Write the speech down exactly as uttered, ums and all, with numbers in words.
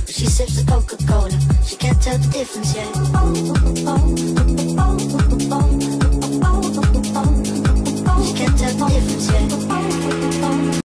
She sips the Coca-Cola, she can't tell the difference yet. She can't tell the difference yet.